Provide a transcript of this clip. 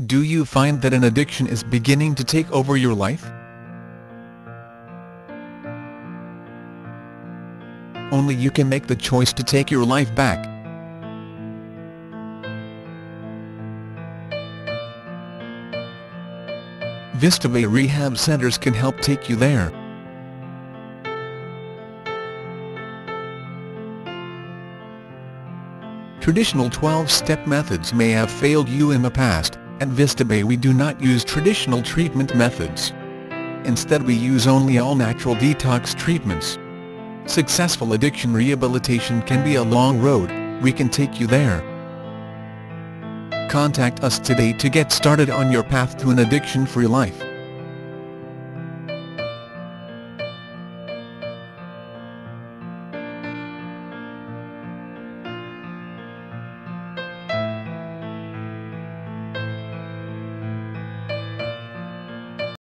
Do you find that an addiction is beginning to take over your life? Only you can make the choice to take your life back. Vista Bay Rehab Centers can help take you there. Traditional 12-step methods may have failed you in the past. At Vista Bay we do not use traditional treatment methods. Instead we use only all-natural detox treatments. Successful addiction rehabilitation can be a long road. We can take you there. Contact us today to get started on your path to an addiction-free life.